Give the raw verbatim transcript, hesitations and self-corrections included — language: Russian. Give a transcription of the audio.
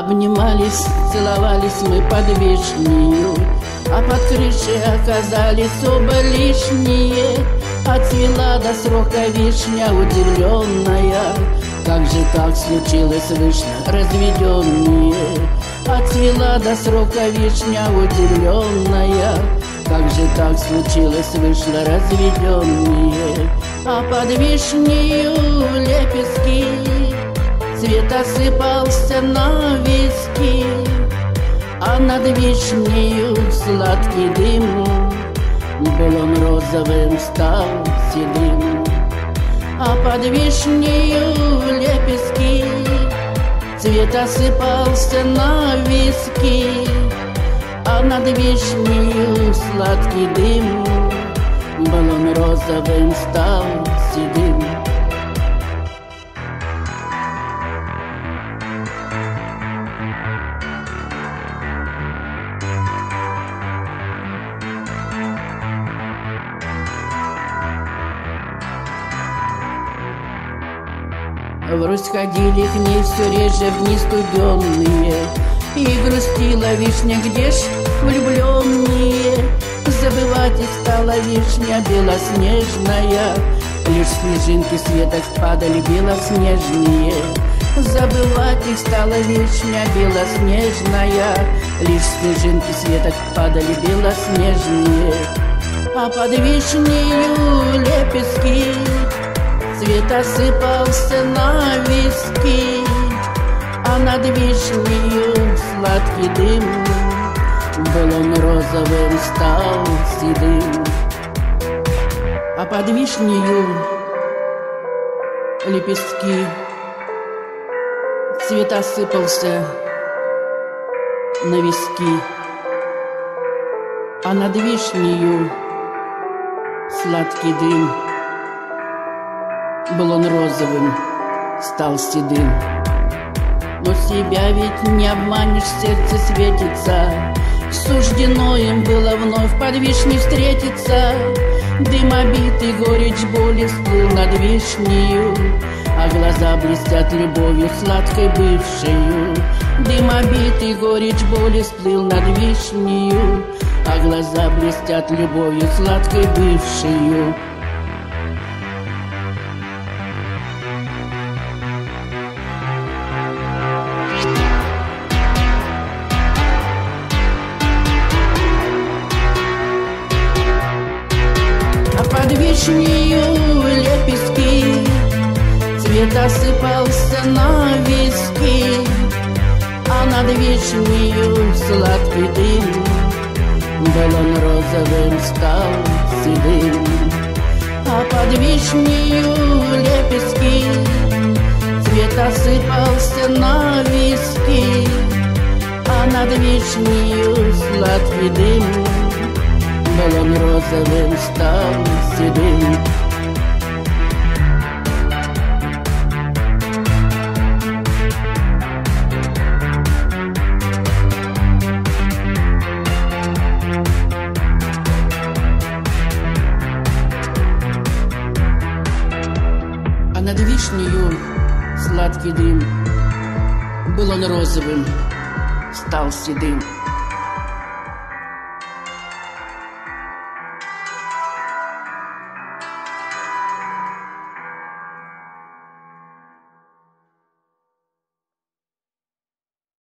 Обнимались, целовались мы под вишнею, а под крышей оказались оба лишние. Отцвела до срока вишня удивленная, как же так случилось, вышла разведенные. Отцвела до срока вишня удивленная, как же так случилось, вышла разведенные. А под вишнею лепестки, цвет осыпался на виски, а над вишнею сладкий дым, был он розовым, стал седым. А под вишнею лепестки, цвет осыпался на виски, а над вишнею сладкий дым, был он розовым, стал седым. Врозь ходили к ней все реже в дни студенные, и грустила вишня, где ж влюбленные. Забывать их стала вишня белоснежная, лишь снежинки с веток падали белоснежные. Забывать их стала вишня белоснежная, лишь снежинки с веток падали белоснежные. А под вишнею лепестки, цвет осыпался на виски, а над вишнею сладкий дым, был он розовым, стал седым. А под вишнею лепестки, цвет осыпался на виски, а над вишнею сладкий дым, был он розовым, стал седым. Но себя ведь не обманешь, сердце светится, суждено им было вновь под вишней встретиться. Дым обитый, горечь боли всплыл над вишнею, а глаза блестят любовью сладкой бывшею. Дым обитый, горечь боли всплыл над вишнею, а глаза блестят любовью сладкой бывшею. Под вишнею лепестки, цвет осыпался на виски, а над вишнею сладкий дым, был он розовым, стал седым. А под вишнею лепестки, цвет осыпался на виски, а над вишнею сладкий дым, был он розовым, стал седым. А над вишнею сладкий дым, был он розовым, стал седым.